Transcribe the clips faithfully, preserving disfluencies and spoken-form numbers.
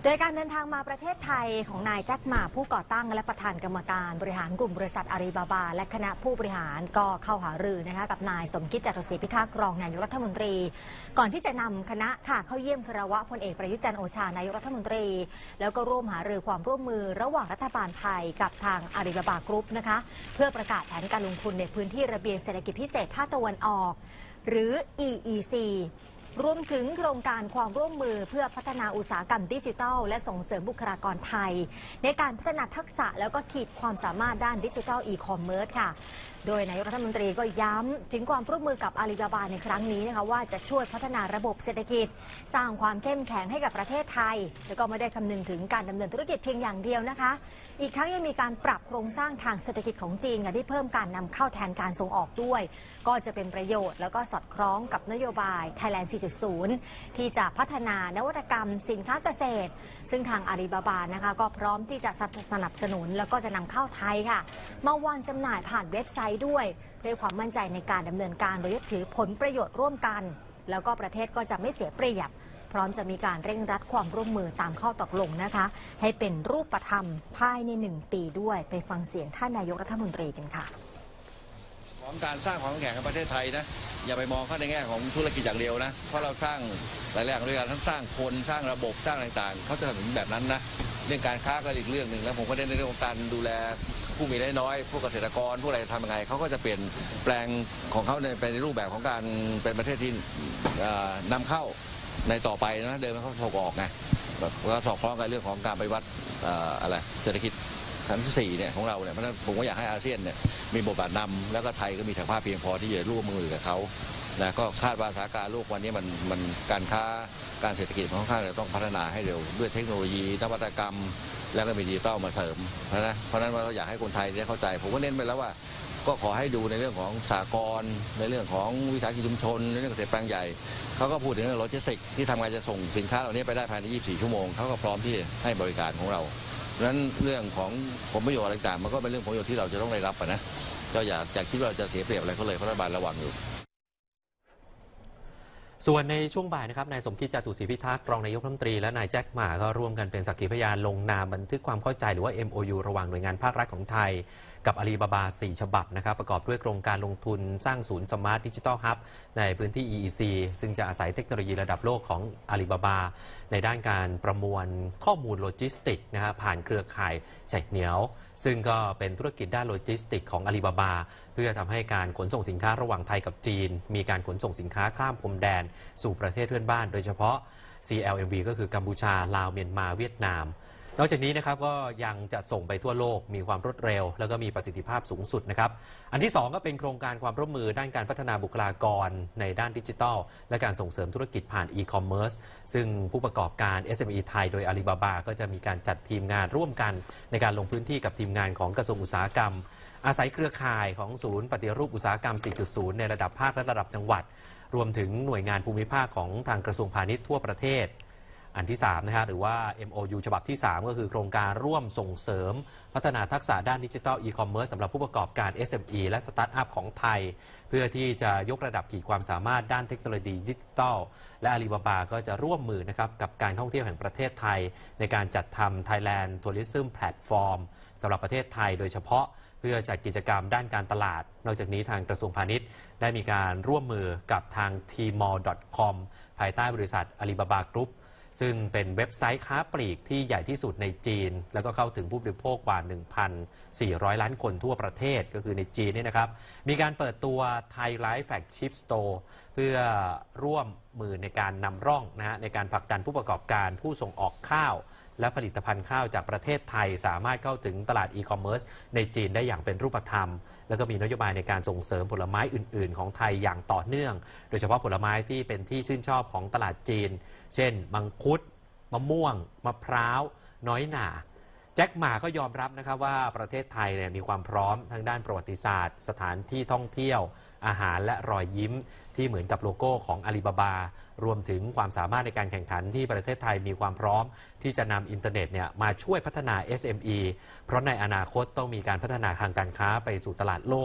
โดยการเดินทางมาประเทศไทยของนายแจ็คหม่าผู้ก่อตั้งและประธานกรรมการบริหารกลุ่มบริษัทอาลีบาบาและคณะผู้บริหารก็เข้าหารือนะคะกับนายสมคิดจตุศรีพิทักษ์รองนายกรัฐมนตรีก่อนที่จะนำคณะค่ะเข้าเยี่ยมคารวะพลเอกประยุทธ์จันทร์โอชานายกรัฐมนตรีแล้วก็ร่วมหารือความร่วมมือระหว่างรัฐบาลไทยกับทางอาลีบาบากรุ๊ปนะคะเพื่อประกาศแผนการลงทุนในพื้นที่ระเบียงเศรษฐกิจพิเศษภาคตะวันออกหรือ อี อี ซี รวมถึงโครงการความร่วมมือเพื่อพัฒนาอุตสาหกรรมดิจิทัลและส่งเสริมบุคลากรไทยในการพัฒนาทักษะแล้วก็ขีดความสามารถด้านดิจิทัลอีคอมเมิร์ซค่ะโดยนายกรัฐมนตรีก็ย้ำถึงความร่วมมือกับอาลีบาบาในครั้งนี้นะคะว่าจะช่วยพัฒนาระบบเศรษฐกิจสร้างความเข้มแข็งให้กับประเทศไทยแล้วก็ไม่ได้คำนึงถึงการดำเนินธุรกิจเพียงอย่างเดียวนะคะอีกทั้งยังมีการปรับโครงสร้างทางเศรษฐกิจของจีนที่เพิ่มการนำเข้าแทนการส่งออกด้วยก็จะเป็นประโยชน์แล้วก็สอดคล้องกับนโยบาย Thailand สี่จุดศูนย์ ที่จะพัฒนานวัตกรรมสินค้าเกษตรซึ่งทางอาลีบาบานะคะก็พร้อมที่จะสนับสนุนแล้วก็จะนำเข้าไทยค่ะมาวางจำหน่ายผ่านเว็บไซต์ด้วยด้วยความมั่นใจในการดำเนินการโดยยึดถือผลประโยชน์ร่วมกันแล้วก็ประเทศก็จะไม่เสียเปรียบพร้อมจะมีการเร่งรัดความร่วมมือตามข้อตกลงนะคะให้เป็นรูปธรรมภายในหนึ่งปีด้วยไปฟังเสียงท่านนายกรัฐมนตรีกันค่ะของการสร้างความแข็งในประเทศไทยนะอย่าไปมองเข้าในแง่ของธุรกิจอย่างเดียวนะเพราะเราสร้างหลายอย่างด้วยกันทั้งสร้างคนสร้างระบบสร้างต่างๆเขาจะทำแบบนั้นนะเรื่องการค้าก็อีกเรื่องหนึ่งแล้วผมก็เน้นในเรื่องของการดูแลผู้มีรายน้อยผู้เกษตรกรผู้อะไรทำยังไงเขาก็จะเปลี่ยนแปลงของเขาในในรูปแบบของการเป็นประเทศที่นำเข้าในต่อไปนะเดิมเขาส่งออกไงก็สอดคล้องกับเรื่องของการปฏิวัติอะไรเศรษฐกิจขั้นที่สี่เนี่ยของเราเนี่ยเพราะฉะนั้นผมก็อยากให้อาเซียนเนี่ยมีบทบาทนำแล้วก็ไทยก็มีศักยภาพเพียงพอที่จะร่วมมือกับเขานะก็คาดว่าสถานการณ์โลกวันนี้มันมันการค้าการเศรษฐกิจมันค่อนข้างจะต้องพัฒนาให้เร็วด้วยเทคโนโลยีนวัตกรรมแล้วก็มีดิจิทัลมาเสริมนะเพราะฉะนั้นเราอยากให้คนไทยได้เข้าใจผมก็เน้นไปแล้วว่าก็ขอให้ดูในเรื่องของสหกรณ์ในเรื่องของวิสาหกิจชุมชนในเรื่องเกษตรแปลงใหญ่เขาก็พูดถึงเรื่องโลจิสติกที่ทำงานจะส่งสินค้าเหล่านี้ไปได้ภายในยี่สิบสี่ชั่วโมงเขาก็พร้อมที่ให้บริการของเราเพราะฉะนั้นเรื่องของผลประโยชน์อะไรต่างมันก็เป็นเรื่องผลประโยชน์ที่เราจะต้องได้รับนะก็อยากจะคิดว่าเราจะเสียเปรียบอะไรเขาเลยเพราะรัฐบาลระวังอยู่ส่วนในช่วงบ่ายนะครับนายสมคิดจตุศรีพิทักษ์รองนายกรัฐมนตรีและนายแจ็คหม่าก็ร่วมกันเป็นสักขีพยานลงนามบันทึกความเข้าใจหรือว่า เอ็ม โอ ยู ระหว่างหน่วยงานภาครัฐของไทยกับอาลีบาบาสี่ฉบับนะครับประกอบด้วยโครงการลงทุนสร้างศูนย์สมาร์ทดิจิทัลฮับในพื้นที่ อี อี ซี ซึ่งจะอาศัยเทคโนโลยีระดับโลกของอาลีบาบาในด้านการประมวลข้อมูลโลจิสติกนะฮะผ่านเครือข่ายแจกเหนียวซึ่งก็เป็นธุรกิจด้านโลจิสติกของอาลีบาบาเพื่อทำให้การขนส่งสินค้าระหว่างไทยกับจีนมีการขนส่งสินค้าข้ามพรมแดนสู่ประเทศเพื่อนบ้านโดยเฉพาะ ซี แอล เอ็ม วี ก็คือกัมพูชาลาวเมียนมาเวียดนามนอกจากนี้นะครับก็ยังจะส่งไปทั่วโลกมีความรวดเร็วแล้วก็มีประสิทธิภาพสูงสุดนะครับอันที่สองก็เป็นโครงการความร่วมมือด้านการพัฒนาบุคลากรในด้านดิจิทัลและการส่งเสริมธุรกิจผ่านอีคอมเมิร์ซซึ่งผู้ประกอบการ เอส เอ็ม อี ไทยโดยอาลีบาบาก็จะมีการจัดทีมงานร่วมกันในการลงพื้นที่กับทีมงานของกระทรวงอุตสาหกรรมอาศัยเครือข่ายของศูนย์ปฏิรูปอุตสาหกรรม สี่จุดศูนย์ ในระดับภาคและระดับจังหวัดรวมถึงหน่วยงานภูมิภาคของทางกระทรวงพาณิชย์ทั่วประเทศอันที่สามนะฮะหรือว่า เอ็ม โอ ยู ฉบับที่สามก็คือโครงการร่วมส่งเสริมพัฒนาทักษะด้านดิจิทัลอีคอมเมิร์ซสำหรับผู้ประกอบการ เอส เอ็ม อี และสตาร์ทอัพของไทยเพื่อที่จะยกระดับขีดความสามารถด้านเทคโนโลยีดิจิทัลและอาลีบาบาก็จะร่วมมือนะครับกับการท่องเที่ยวแห่งประเทศไทยในการจัดทำ Thailand Tourism Platform สำหรับประเทศไทยโดยเฉพาะเพื่อจัดกิจกรรมด้านการตลาดนอกจากนี้ทางกระทรวงพาณิชย์ได้มีการร่วมมือกับทาง ที มอล ดอท คอม ภายใต้บริษัทอาลีบาบากรุ๊ปซึ่งเป็นเว็บไซต์ค้าปลีกที่ใหญ่ที่สุดในจีนแล้วก็เข้าถึงผู้บริโภคกว่า หนึ่งพันสี่ร้อย ล้านคนทั่วประเทศก็คือในจีนนี่นะครับมีการเปิดตัว Thai Life Flagship Store เพื่อร่วมมือในการนำร่องนะฮะในการผลักดันผู้ประกอบการผู้ส่งออกข้าวและผลิตภัณฑ์ข้าวจากประเทศไทยสามารถเข้าถึงตลาดอีคอมเมิร์ซในจีนได้อย่างเป็นรูปธรรมแล้วก็มีนโยบายในการส่งเสริมผลไม้อื่นๆของไทยอย่างต่อเนื่องโดยเฉพาะผลไม้ที่เป็นที่ชื่นชอบของตลาดจีนเช่นมังคุดมะม่วงมะพร้าวน้อยหน่าแจ็คหม่าก็ยอมรับนะครับว่าประเทศไทยเนี่ยมีความพร้อมทั้งด้านประวัติศาสตร์สถานที่ท่องเที่ยวอาหารและรอยยิ้มที่เหมือนกับโลโก้ของอาลีบาบารวมถึงความสามารถในการแข่งขันที่ประเทศไทยมีความพร้อมที่จะนำอินเทอร์เน็ตเนี่ยมาช่วยพัฒนา เอส เอ็ม อี เพราะในอนาคตต้องมีการพัฒนาทางการค้าไปสู่ตลาดโลก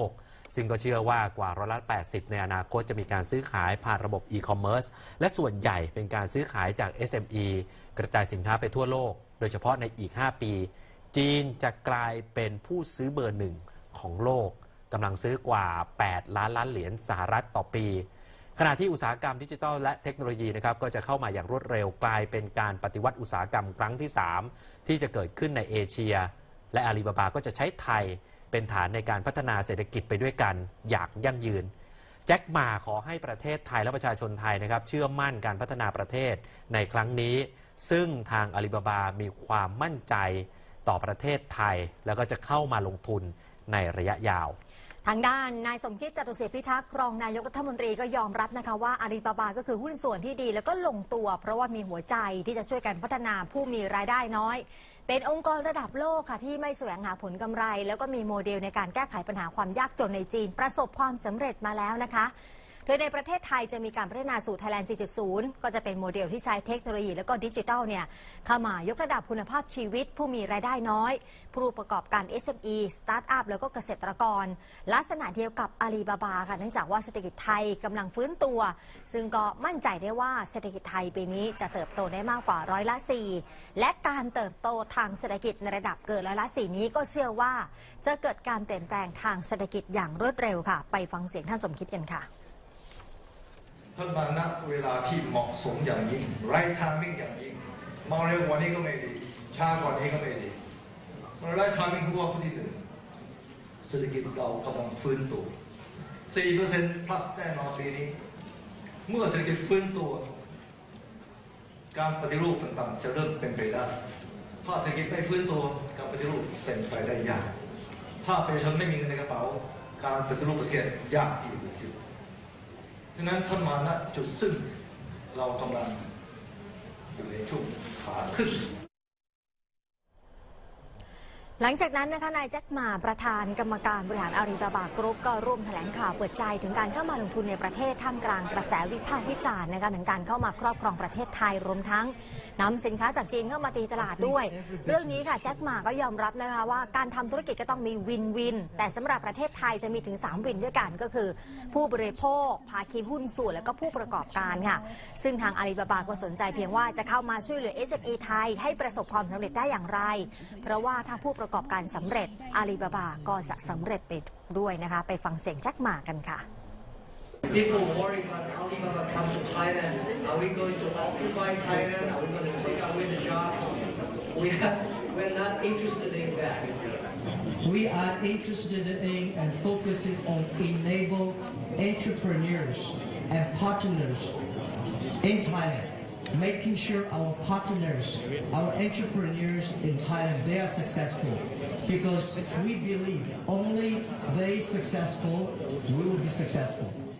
ซึ่งก็เชื่อว่ากว่าร้อยละแปดสิบในอนาคตจะมีการซื้อขายผ่านระบบอีคอมเมิร์ซและส่วนใหญ่เป็นการซื้อขายจาก เอส เอ็ม อี กระจายสินค้าไปทั่วโลกโดยเฉพาะในอีกห้าปีจีนจะกลายเป็นผู้ซื้อเบอร์หนึ่งของโลกกำลังซื้อกว่าแปดล้านล้านเหรียญสหรัฐต่อปีขณะที่อุตสาหกรรมดิจิทัลและเทคโนโลยีนะครับก็จะเข้ามาอย่างรวดเร็วกลายเป็นการปฏิวัติอุตสาหกรรมครั้งที่สามที่จะเกิดขึ้นในเอเชียและอาลีบาบาก็จะใช้ไทยเป็นฐานในการพัฒนาเศรษฐกิจไปด้วยกันอย่างยั่งยืนแจ็คหม่าขอให้ประเทศไทยและประชาชนไทยนะครับเชื่อมั่นการพัฒนาประเทศในครั้งนี้ซึ่งทางอาลีบาบามีความมั่นใจต่อประเทศไทยแล้วก็จะเข้ามาลงทุนในระยะยาวทางด้านนายสมคิดจตุศรีพิทักษ์รองนายกรัฐมนตรีก็ยอมรับนะคะว่าอาลีบาบาก็คือหุ้นส่วนที่ดีแล้วก็ลงตัวเพราะว่ามีหัวใจที่จะช่วยกันพัฒนาผู้มีรายได้น้อยเป็นองค์กรระดับโลกค่ะที่ไม่แสวงหาผลกำไรแล้วก็มีโมเดลในการแก้ไขปัญหาความยากจนในจีนประสบความสำเร็จมาแล้วนะคะโดยในประเทศไทยจะมีการพัฒนาสู่ ไทยแลนด์ สี่จุดศูนย์ ก็จะเป็นโมเดลที่ใช้เทคโนโลยีและก็ดิจิทัลเนี่ยเข้ามายกระดับคุณภาพชีวิตผู้มีรายได้น้อยผู้ประกอบการ เอส เอ็ม อี สตาร์ทอัพแล้วก็เกษตรกรลักษณะเดียวกับอาลีบาบาค่ะเนื่องจากว่าเศรษฐกิจไทยกำลังฟื้นตัวซึ่งก็มั่นใจได้ว่าเศรษฐกิจไทยปีนี้จะเติบโตได้มากกว่าร้อยละสี่และการเติบโตทางเศรษฐกิจในระดับเกินร้อยละสี่นี้ก็เชื่อว่าจะเกิดการเปลี่ยนแปลงทางเศรษฐกิจอย่างรวดเร็วค่ะไปฟังเสียงท่านสมคิดกันค่ะท่านมาณเวลาที่เหมาะสมอย่างยิ่งไรทางมิ่งอย่างยิ่งมาเร็วกว่านี้ก็ไม่ดีช้ากว่านี้ก็ไม่ดีมันไรทางมิ่งคือว่าข้อที่หนึ่งเศรษฐกิจเรากำลังฟื้นตัว สี่เปอร์เซ็นต์ plus แน่นอนปีนี้เมื่อเศรษฐกิจฟื้นตัวการปฏิรูปต่างๆจะเริ่มเป็นไปได้ถ้าเศรษฐกิจไม่ฟื้นตัวการปฏิรูปเป็นไปได้ยากถ้าประชาชนไม่มีเงินในกระเป๋าการปฏิรูปประเทศยากที่จะเกิดดังนั้นท่านมาณจุดซึ่งเรากำลังอยู่ในช่วงขาขึ้นหลังจากนั้นนะคะนายแจ็คหม่าประธานกรรมการบริหารอาลีบาบากรุ๊ปก็ร่วมแถลงข่าวเปิดใจถึงการเข้ามาลงทุนในประเทศท่ามกลางกระแสวิพากษ์วิจารณ์นะคะถึงการเข้ามาครอบครองประเทศไทยรวมทั้งนำสินค้าจากจีนเข้ามาตีตลาดด้วยเรื่องนี้ค่ะแจ็คหม่าก็ยอมรับนะคะว่าการทำธุรกิจก็ต้องมีวินวินแต่สำหรับประเทศไทยจะมีถึงสามวินด้วยกันก็คือผู้บริโภคภาคีหุ้นส่วนและก็ผู้ประกอบการค่ะซึ่งทางอาลีบาบาก็สนใจเพียงว่าจะเข้ามาช่วยเหลือ เอส เอ็ม อี ไทยให้ประสบความสำเร็จได้อย่างไรเพราะว่าถ้าผู้ประกอบการสำเร็จอาลีบาบาก็จะสำเร็จไปด้วยนะคะไปฟังเสียงแจ็คหม่ากันค่ะ People worry about Alibaba comes to Thailand. Are we going to occupy Thailand? Are we going to take away the job? We are, we're not interested in that. We are interested in and focusing on enable entrepreneurs and partners in Thailand, making sure our partners, our entrepreneurs in Thailand, they are successful because we believe only they successful, we will be successful.